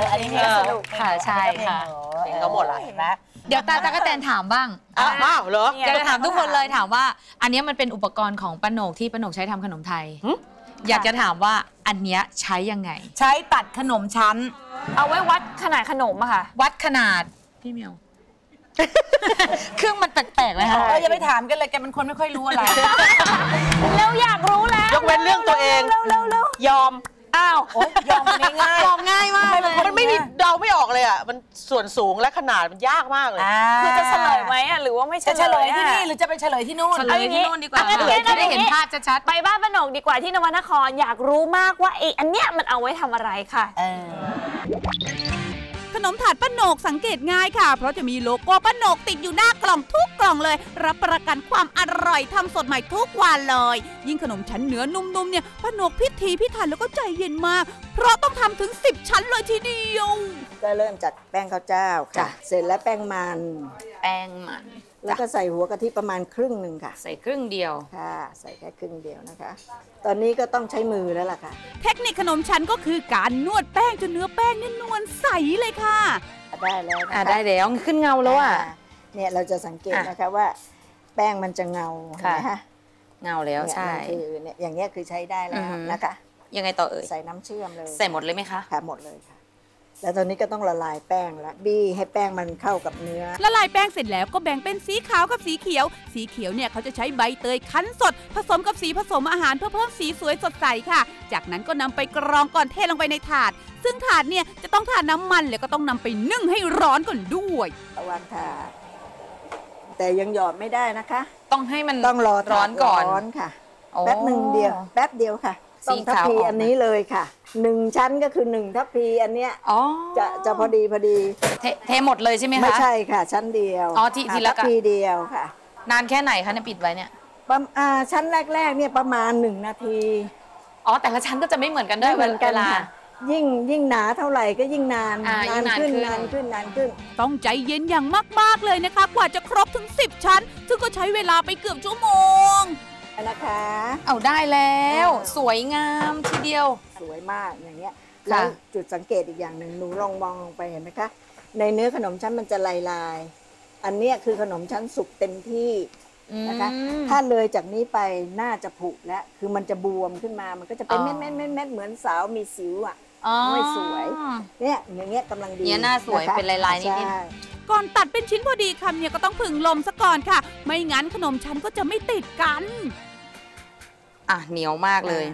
อันนี้สนุกค่ะใช่ค่ะเพลงเขาหมดละเห็นไหมเดี๋ยวตาตะกะแตนถามบ้างอ้าวเหรอจะถามทุกคนเลยถามว่าอันนี้มันเป็นอุปกรณ์ของป้าโหนกที่ป้าโหนกใช้ทำขนมไทยอยากจะถามว่าอันเนี้ยใช้ยังไงใช้ตัดขนมชั้นเอาไว้วัดขนาดขนมอะค่ะวัดขนาดพี่เมียวเครื่องมันแปลกๆเลยค่ะอย่าไปถามกันเลยแกเป็นคนไม่ค่อยรู้อะไรแล้วอยากรู้แล้วยกเว้นเรื่องตัวเองยอมอ้าวยอมง่ายยอมง่ายมากเลยมันไม่มีเดาไม่ออกเลยอ่ะมันส่วนสูงและขนาดมันยากมากเลยคือจะเฉลยไหมอ่ะหรือว่าไม่เฉลยที่นี่หรือจะไปเฉลยที่นู่นเฉลยที่นู่นดีกว่าจะได้เห็นภาพชัดๆไปบ้านป้าโหนกดีกว่าที่นวนครอยากรู้มากว่าอันเนี้ยมันเอาไว้ทำอะไรค่ะขนมถาดป้าโหนกสังเกตง่ายค่ะเพราะจะมีโลโก้ป้าโหนกติดอยู่หน้ากล่องทุกกล่องเลยรับประกันความอร่อยทำสดใหม่ทุกวันเลยยิ่งขนมชั้นเนื้อนุ่มๆเนี่ยป้าโหนกพิถีพิถันแล้วก็ใจเย็นมากเพราะต้องทำถึง10ชั้นเลยทีเดียวก็เริ่มจากแป้งข้าวเจ้าค่ะเสร็จแล้วแป้งมันแล้วก็ใส่หัวกะทิประมาณครึ่งหนึ่งค่ะใส่ครึ่งเดียวค่ะใส่แค่ครึ่งเดียวนะคะตอนนี้ก็ต้องใช้มือแล้วล่ะค่ะเทคนิคขนมชั้นก็คือการนวดแป้งจนเนื้อแป้งเนี่ยนวลใสเลยค่ะได้แล้วนะคะได้แล้วขึ้นเงาแล้วอ่ะเนี่ยเราจะสังเกตนะคะว่าแป้งมันจะเงานะคะเงาแล้วใช่คือเนี่ยอย่างเงี้ยคือใช้ได้แล้วนะคะยังไงต่อเอ่ยใส่น้ำเชื่อมเลยใส่หมดเลยไหมคะค่ะหมดเลยค่ะแล้วตอนนี้ก็ต้องละลายแป้งแล้วบี้ให้แป้งมันเข้ากับเนื้อละลายแป้งเสร็จแล้วก็แบ่งเป็นสีขาวกับสีเขียวสีเขียวเนี่ยเขาจะใช้ใบเตยคั้นสดผสมกับสีผสมอาหารเพื่อเพิ่มสีสวยสดใสค่ะจากนั้นก็นำไปกรองก่อนเทลงไปในถาดซึ่งถาดเนี่ยจะต้องทาน้ำมันแล้วก็ต้องนำไปนึ่งให้ร้อนก่อนด้วยวางถาดแต่ยังหยอดไม่ได้นะคะต้องให้มันต้องรอร้อนก่อนร้อนค่ะแป๊บหนึ่งเดียวแป๊บเดียวค่ะต้องทัพพีอันนี้เลยค่ะ1ชั้นก็คือ1ทัพพีอันเนี้ยจะพอดีเทหมดเลยใช่ไหมคะไม่ใช่ค่ะชั้นเดียวทีละทัพพีเดียวค่ะนานแค่ไหนคะเนี่ยปิดไว้เนี่ยชั้นแรกๆเนี่ยประมาณ1นาทีแต่ละชั้นก็จะไม่เหมือนกันด้วยเวลายิ่งหนาเท่าไหร่ก็ยิ่งนานขึ้นต้องใจเย็นอย่างมากๆเลยนะคะกว่าจะครบถึง10ชั้นซึ่งก็ใช้เวลาไปเกือบชั่วโมงนะคะเอาได้แล้วสวยงามทีเดียวสวยมากอย่างเงี้ยแล้วจุดสังเกตอีกอย่างหนึ่งหนูลองมองลงไปเห็นไหมคะในเนื้อขนมชั้นมันจะลายอันนี้คือขนมชั้นสุกเต็มที่นะคะถ้าเลยจากนี้ไปน่าจะผุแล้วคือมันจะบวมขึ้นมามันก็จะเป็นเม็ดเหมือนสาวมีสิวอ่ะไม่สวยเนี่ยอย่างเงี้ยกำลังดีเนี่ยหน้าสวยเป็นลายๆนิดก่อนตัดเป็นชิ้นพอดีคำเนี่ยก็ต้องผึ่งลมซะก่อนค่ะไม่งั้นขนมชั้นก็จะไม่ติดกันเหนียวมากเลย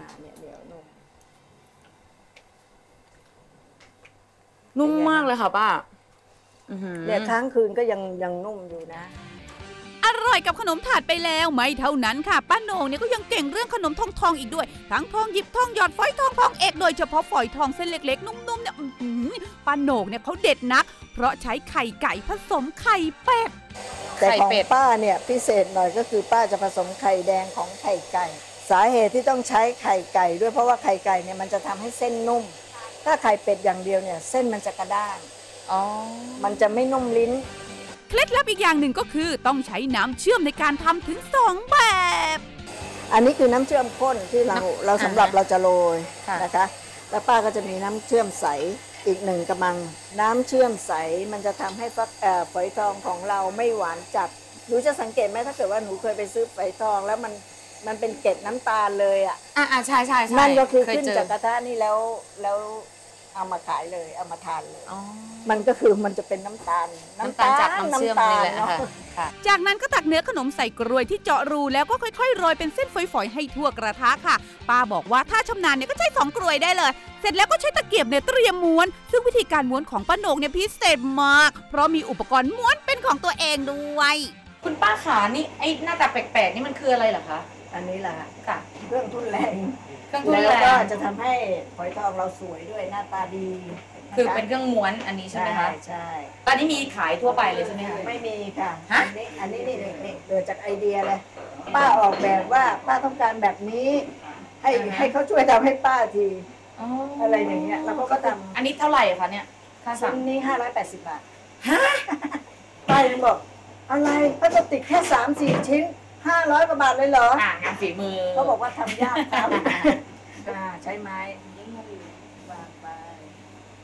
นุ่มมากเลยค่ะป้าเนี่ยค้างคืนก็ยังนุ่มอยู่นะอร่อยกับขนมถาดไปแล้วไม่เท่านั้นค่ะป้าโหนงเนี่ยก็ยังเก่งเรื่องขนมทองอีกด้วยทั้งทองหยิบทองหยอดฝอยทองเอกโดยเฉพาะฝอยทองเส้นเล็กๆนุ่มๆเนี่ยป้าโหนงเนี่ยเขาเด็ดนักเพราะใช้ไข่ไก่ผสมไข่เป็ดแต่ของป้าเนี่ยพิเศษหน่อยก็คือป้าจะผสมไข่แดงของไข่ไก่สาเหตุที่ต้องใช้ไข่ไก่ด้วยเพราะว่าไข่ไก่เนี่ยมันจะทำให้เส้นนุ่มถ้าไข่เป็ดอย่างเดียวเนี่ยเส้นมันจะกระด้างมันจะไม่นุ่มลิ้นเคล็ดลับอีกอย่างหนึ่งก็คือต้องใช้น้ำเชื่อมในการทำถึง2แบบอันนี้คือน้ำเชื่อมข้นที่เราสำหรับเราจะโรยนะคะแล้วป้าก็จะมีน้ำเชื่อมใสอีก1กระมังน้ำเชื่อมใสมันจะทำให้ฝอยทองของเราไม่หวานจัดหนูจะสังเกตไหมถ้าเกิดว่าหนูเคยไปซื้อฝอยทองแล้วมันเป็นเกล็ดน้ำตาลเลยใช่นั่นก็คือขึ้นจากกระทะนี่แล้วเอามาขายเลยเอามาทานเลยมันก็คือมันจะเป็นน้ำตาลจากน้ำเชื่อมนี่แหละค่ะจากนั้นก็ตักเนื้อขนมใส่กรวยที่เจาะรูแล้วก็ค่อยๆโรยเป็นเส้นฝอยๆให้ทั่วกระทะค่ะป้าบอกว่าถ้าชำนาญเนี่ยก็ใช้2กรวยได้เลยเสร็จแล้วก็ใช้ตะเกียบเนี่ยเตรียมม้วนซึ่งวิธีการม้วนของป้าโหนกเนี่ยพิเศษมากเพราะมีอุปกรณ์ม้วนเป็นของตัวเองด้วยคุณป้าขานี่ไอ้หน้าตาแปลกๆนี่มันคืออะไรเหรอคะอันนี้แหละค่ะเครื่องทุ่นแรงแล้วก็จะทำให้ฝอยทองเราสวยด้วยหน้าตาดีคือเป็นเครื่องม้วนอันนี้ใช่ไหมคะใช่ตอนนี้มีขายทั่วไปเลยใช่ไหมคะไม่มีค่ะอันนี้นี่เกิดจากไอเดียเลยป้าออกแบบว่าป้าต้องการแบบนี้ให้เขาช่วยทำให้ป้าทีอะไรอย่างเงี้ยแล้วก็ทำอันนี้เท่าไหร่คะเนี่ยค่าสั่งนี้580 บาทป้ายังบอกอะไรพลาสติกแค่3-4 ชิ้น500 กว่าบาทเลยเหรองานฝีมือเขาบอกว่าทำยากครับใช้ไม้วางไป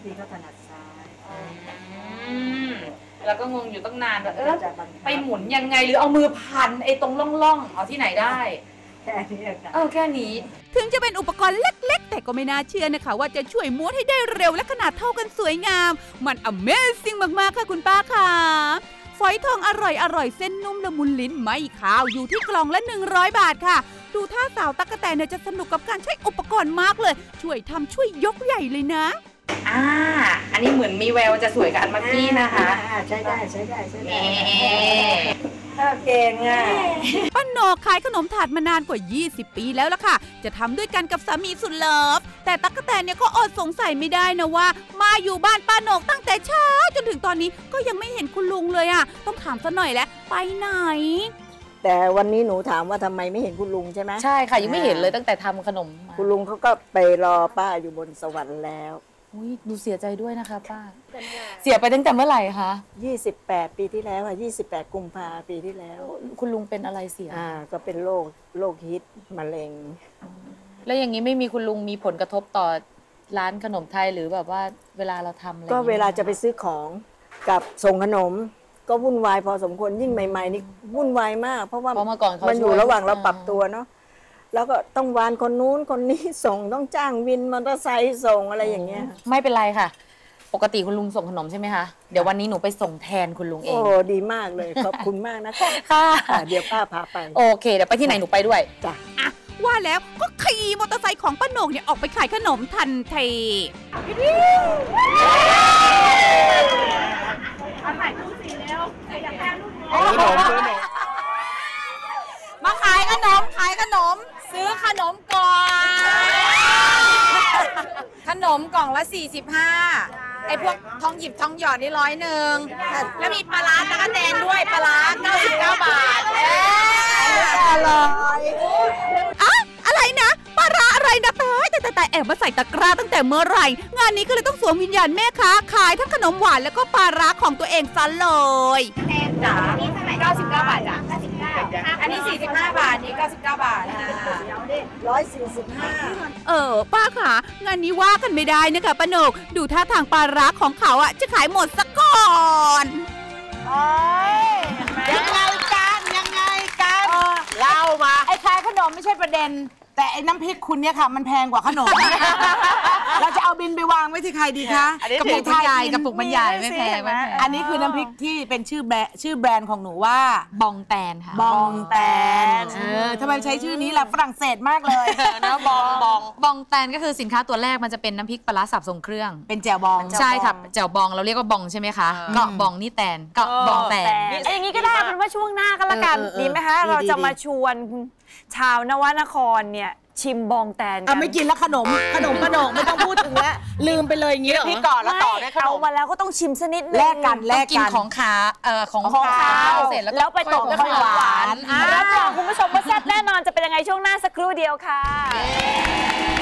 พี่เขาถนัดซ้ายแล้วก็งงอยู่ตั้งนานว่าจะบังคับไปหมุนยังไงหรือเอามือพันไอ้ตรงร่องๆเอาที่ไหนได้แค่นี้ค่ะแค่นี้ถึงจะเป็นอุปกรณ์เล็กๆ แต่ก็ไม่น่าเชื่อนะคะว่าจะช่วยม้วนให้ได้เร็วและขนาดเท่ากันสวยงาม มัน Amazing มากๆค่ะคุณป้าค่ะฝอยทองอร่อยเส้นนุ่มละมุนลิ้นไม่ขาวอยู่ที่กล่องละ100 บาทค่ะดูท่าสาวตั๊กแตนเนี่ยจะสนุกกับการใช้อุปกรณ์มากเลยช่วยทำช่วยยกใหญ่เลยนะอันนี้เหมือนมีแววจะสวยกับอันเมื่อกี้นะคะใช้ได้เก่งอ่ะป้าโหนกขายขนมถาดมานานกว่า 20 ปีแล้วล่ะค่ะ จะทำด้วยกันกับสามีสุดเลิฟแต่ตั๊กแตนเนี่ยก็อดสงสัยไม่ได้นะว่ามาอยู่บ้านป้าโหนกตั้งแต่เช้าจนถึงตอนนี้ก็ยังไม่เห็นคุณลุงเลยอ่ะต้องถามซะหน่อยแล้วไปไหนแต่วันนี้หนูถามว่าทำไมไม่เห็นคุณลุงใช่ไหมใช่ค่ะยังไม่เห็นเลยตั้งแต่ทำขนมมาคุณลุงเขาก็ไปรอป้าอยู่บนสวรรค์แล้วอุ๊ยดูเสียใจด้วยนะคะป้าเสียไปตั้งแต่เมื่อไหร่คะ 28 ปีที่แล้วค่ะ28 กุมภาปีที่แล้วคุณลุงเป็นอะไรเสียก็เป็นโรคฮิตมะเร็งแล้วอย่างนี้ไม่มีคุณลุงมีผลกระทบต่อร้านขนมไทยหรือแบบว่าเวลาเราทำอะไรก็เวลาจะไปซื้อของกับส่งขนมก็วุ่นวายพอสมควรยิ่งใหม่ๆนี่วุ่นวายมาก เพราะว่าเพราะเมื่อก่อนเขามันอยู่ช่วยระหว่างเราปรับตัวเนาะแล้วก็ต้องวานคนนู้นคนนี้ส่งต้องจ้างวินมอเตอร์ไซค์ส่งอะไรอย่างเงี้ยไม่เป็นไรค่ะ ปกติคุณลุงส่งขนมใช่ไหมคะเดี๋ยววันนี้หนูไปส่งแทนคุณลุงเองโอ้ดีมากเลยขอบคุณมากนะคะค่ะเดี๋ยวป้าพาไปโอเคเดี๋ยวไปที่ไหนหนูไปด้วยจ้ะอ่ะว่าแล้วก็ขี่มอเตอร์ไซค์ของป้าโหนกเนี่ยออกไปขายขนมทันทีมาขายขนมซื้อขนมก่อนขนมกล่องละ45ไอ้พวกทองหยิบทองหยอดนี่100แล้วมีปลาร้าตั๊กแตนด้วยปลาร้า99 บาทอร่อยอะไรนะปลาร้าอะไรนะแต่แอบมาใส่ตะกร้าตั้งแต่เมื่อไหร่งานนี้ก็เลยต้องสวมวิญญาณแม่ค้าขายทั้งขนมหวานแล้วก็ปลาร้าของตัวเองซะเลยจ๋า99 บาทจ้ะอันนี้45 บาทนี่99 บาทนะ 145 ป้าค่ะงานนี้ว่ากันไม่ได้นะคะป้าโหนกดูท่าทางปลาร้าของเขาอ่ะจะขายหมดซะก่อนยังไงกันเล่ามาไอ้ขายขนมไม่ใช่ประเด็นแต่ไอ้น้ำพริกคุณเนี่ยค่ะมันแพงกว่าขนม เราจะเอาบินไปวางไว้ที่ใครดีคะกระปุกมันใหญ่ไม่แพงอันนี้คือน้ำพริกที่เป็นชื่อแบรนด์ของหนูว่าบองแตนค่ะบองแตนทำไมใช้ชื่อนี้ล่ะฝรั่งเศสมากเลยนะบองแตนก็คือสินค้าตัวแรกมันจะเป็นน้ำพริกปลาร้าสับทรงเครื่องเป็นแจ่วบองใช่ค่ะแจ่วบองเราเรียกว่าบองใช่ไหมคะก็บองนี่แตนก็บองแตนอย่างนี้ก็ได้เป็นว่าช่วงหน้าก็แล้วกันดีไหมคะเราจะมาชวนชาวนวนครเนี่ยชิมบองแตนกันไม่กินแล้วขนมกระหนกไม่ต้องพูดถึงแล้วลืมไปเลยอย่างนี้พี่ก่อนแล้วต่อได้ขนมเอามาแล้วก็ต้องชิมสักนิดนึงแลกกันกินของขาของข้าวเสร็จแล้วไปต่อด้วยของหวานรับรองคุณผู้ชมว่าแซ่บแน่นอนจะเป็นยังไงช่วงหน้าสักครู่เดียวค่ะ